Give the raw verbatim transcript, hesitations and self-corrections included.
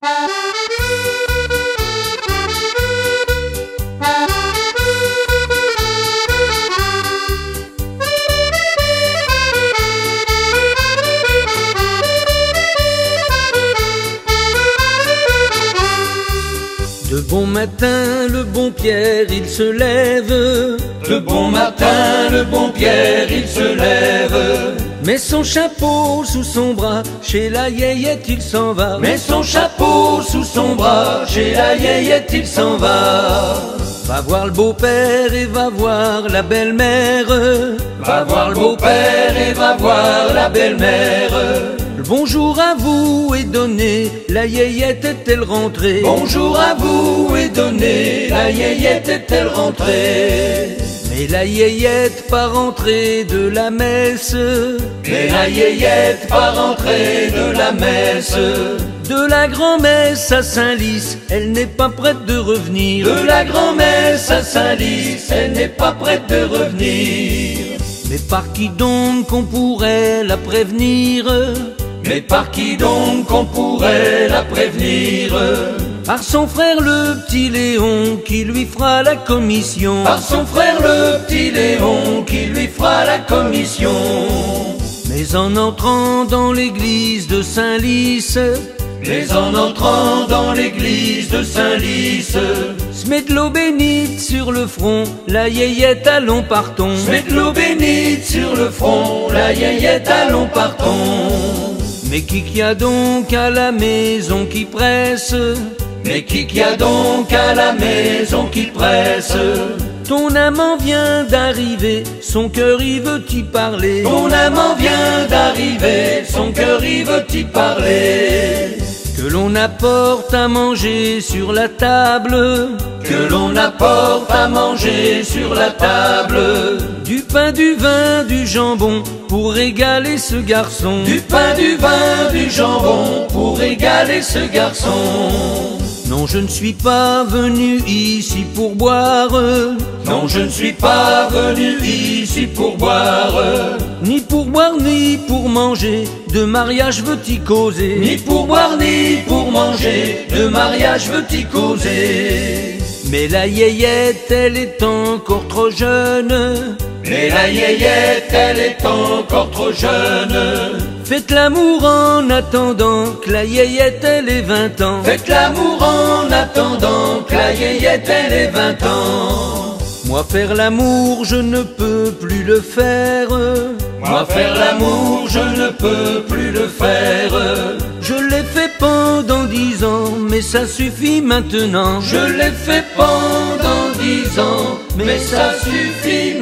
Le bon matin, le bon Pierre, il se lève. Le bon matin, le bon Pierre, il se lève. Met son chapeau sous son bras, chez la yéyette il s'en va. Met son chapeau sous son bras, chez la yéyette il s'en va. Va voir le beau-père et va voir la belle-mère. Va voir le beau-père et va voir la belle-mère. Le bonjour à vous est donné, la yéyette est-elle rentrée? Bonjour à vous est donné, la yéyette est-elle rentrée? Mais la yéyette pas rentrée de la messe. Mais la yéyette pas rentrée de la messe. De la grand-messe à Saint-Lys, elle n'est pas prête de revenir. De la grand-messe à Saint-Lys, elle n'est pas prête de revenir. Mais par qui donc on pourrait la prévenir? Mais par qui donc on pourrait la prévenir? Par son frère le petit Léon qui lui fera la commission. Par son frère le petit Léon qui lui fera la commission. Mais en entrant dans l'église de Saint-Lys, Mais en entrant dans l'église de Saint-Lys, se met de l'eau bénite sur le front, la yéyette allons partons. Se met de l'eau bénite sur le front, la yéyette allons partons. Mais qui qu'il y a donc à la maison qui presse? Mais qui qu'il y a donc à la maison qui presse? Ton amant vient d'arriver, son cœur y veut y parler. Ton amant vient d'arriver, son cœur y veut y parler. Que l'on apporte à manger sur la table. Que l'on apporte à manger sur la table. Du pain, du vin, du jambon pour régaler ce garçon. Du pain, du vin, du jambon pour régaler ce garçon. Non, je ne suis pas venu ici pour boire. Non, je ne suis pas venu ici pour boire. Ni pour boire, ni pour manger, de mariage veux-y causer. Ni pour boire, ni pour manger, de mariage veux-y causer. Mais la yéyette, elle est encore trop jeune. Mais la yéyette, elle est encore trop jeune. Faites l'amour en attendant que la yéyette, elle ait vingt ans. Faites l'amour en attendant que la yéyette, elle ait vingt ans. Moi faire l'amour, je ne peux plus le faire. Moi faire l'amour, je ne peux plus le faire. Je l'ai fait pendant dix ans, mais ça suffit maintenant. Je l'ai fait pendant dix ans, mais ça suffit